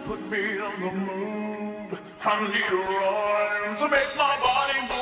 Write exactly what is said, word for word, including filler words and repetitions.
put me in the mood. I need a rhyme to make my body move.